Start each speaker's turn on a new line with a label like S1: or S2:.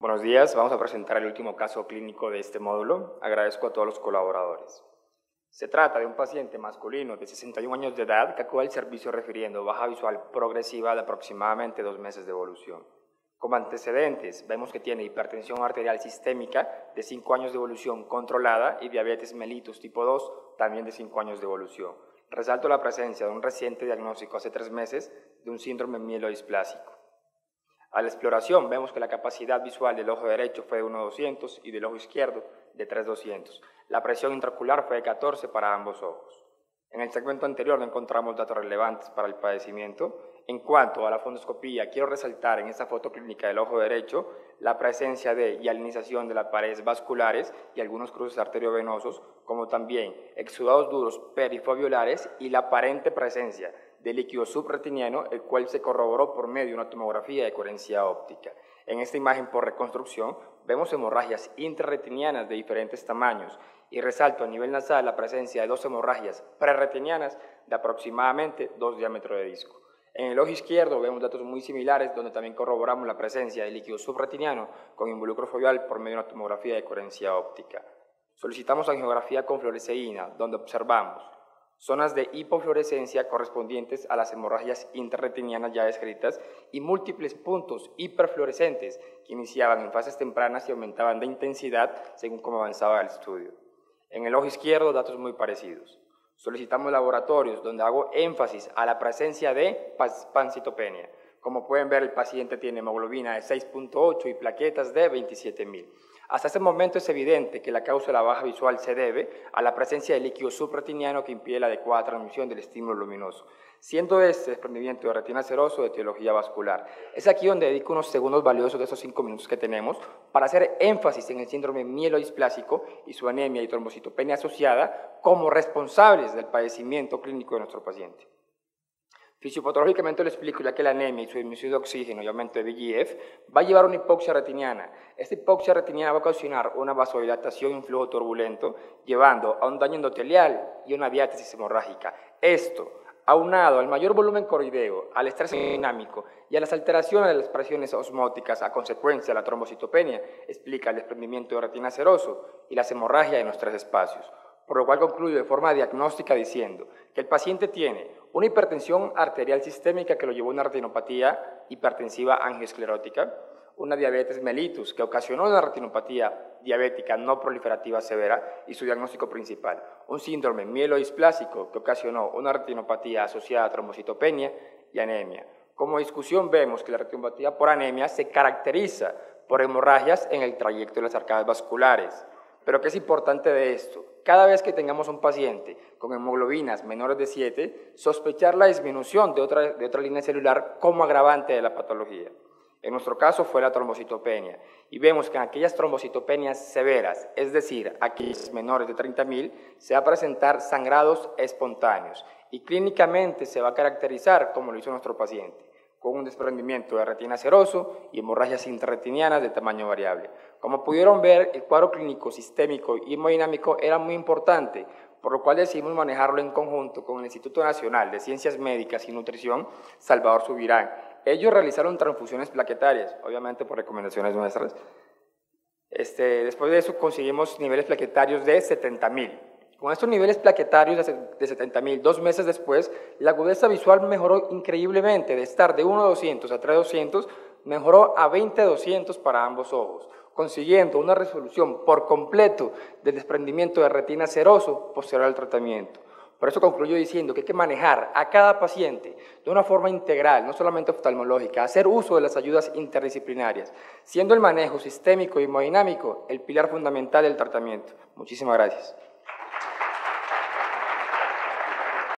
S1: Buenos días, vamos a presentar el último caso clínico de este módulo. Agradezco a todos los colaboradores. Se trata de un paciente masculino de 61 años de edad que acude al servicio refiriendo baja visual progresiva de aproximadamente 2 meses de evolución. Como antecedentes, vemos que tiene hipertensión arterial sistémica de 5 años de evolución controlada y diabetes mellitus tipo 2 también de 5 años de evolución. Resalto la presencia de un reciente diagnóstico hace 3 meses de un síndrome mielodisplásico. A la exploración vemos que la capacidad visual del ojo derecho fue de 1,200 y del ojo izquierdo de 3,200. La presión intraocular fue de 14 para ambos ojos. En el segmento anterior no encontramos datos relevantes para el padecimiento. En cuanto a la fundoscopía, quiero resaltar en esta foto clínica del ojo derecho la presencia de hialinización de las paredes vasculares y algunos cruces arteriovenosos, como también exudados duros perifoveolares y la aparente presencia de líquido subretiniano, el cual se corroboró por medio de una tomografía de coherencia óptica. En esta imagen por reconstrucción vemos hemorragias intrarretinianas de diferentes tamaños y resalto a nivel nasal la presencia de 2 hemorragias prerretinianas de aproximadamente 2 diámetros de disco. En el ojo izquierdo vemos datos muy similares donde también corroboramos la presencia de líquido subretiniano con involucro foveal por medio de una tomografía de coherencia óptica. Solicitamos angiografía con fluoresceína donde observamos zonas de hipofluorescencia correspondientes a las hemorragias intrarretinianas ya descritas y múltiples puntos hiperfluorescentes que iniciaban en fases tempranas y aumentaban de intensidad según cómo avanzaba el estudio. En el ojo izquierdo, datos muy parecidos. Solicitamos laboratorios donde hago énfasis a la presencia de pancitopenia. Como pueden ver, el paciente tiene hemoglobina de 6.8 y plaquetas de 27.000. Hasta este momento es evidente que la causa de la baja visual se debe a la presencia de líquido subretiniano que impide la adecuada transmisión del estímulo luminoso, siendo este desprendimiento de retina seroso de etiología vascular. Es aquí donde dedico unos segundos valiosos de esos 5 minutos que tenemos para hacer énfasis en el síndrome mielodisplásico y su anemia y trombocitopenia asociada como responsables del padecimiento clínico de nuestro paciente. Fisiopatológicamente lo explico, ya que la anemia y su disminución de oxígeno y aumento de VEGF va a llevar a una hipoxia retiniana. Esta hipoxia retiniana va a ocasionar una vasodilatación y un flujo turbulento, llevando a un daño endotelial y una diátesis hemorrágica. Esto, aunado al mayor volumen coroideo, al estrés dinámico y a las alteraciones de las presiones osmóticas a consecuencia de la trombocitopenia, explica el desprendimiento de retina seroso y las hemorragias en los 3 espacios. Por lo cual concluyo de forma diagnóstica diciendo que el paciente tiene una hipertensión arterial sistémica que lo llevó a una retinopatía hipertensiva angioesclerótica, una diabetes mellitus que ocasionó una retinopatía diabética no proliferativa severa y su diagnóstico principal, un síndrome mielodisplásico que ocasionó una retinopatía asociada a trombocitopenia y anemia. Como discusión vemos que la retinopatía por anemia se caracteriza por hemorragias en el trayecto de las arcadas vasculares. Pero ¿qué es importante de esto? Cada vez que tengamos un paciente con hemoglobinas menores de 7, sospechar la disminución de otra línea celular como agravante de la patología. En nuestro caso fue la trombocitopenia y vemos que en aquellas trombocitopenias severas, es decir, aquellas menores de 30.000, se va a presentar sangrados espontáneos y clínicamente se va a caracterizar como lo hizo nuestro paciente, con un desprendimiento de retina seroso y hemorragias intrarretinianas de tamaño variable. Como pudieron ver, el cuadro clínico sistémico y hemodinámico era muy importante, por lo cual decidimos manejarlo en conjunto con el Instituto Nacional de Ciencias Médicas y Nutrición, Salvador Subirán. Ellos realizaron transfusiones plaquetarias, obviamente por recomendaciones nuestras. Después de eso conseguimos niveles plaquetarios de 70.000. Con estos niveles plaquetarios de 70.000, 2 meses después, la agudeza visual mejoró increíblemente, de estar de 1,200 a 3,200, mejoró a 20,200 para ambos ojos, consiguiendo una resolución por completo del desprendimiento de retina seroso posterior al tratamiento. Por eso concluyo diciendo que hay que manejar a cada paciente de una forma integral, no solamente oftalmológica, hacer uso de las ayudas interdisciplinarias, siendo el manejo sistémico y hemodinámico el pilar fundamental del tratamiento. Muchísimas gracias.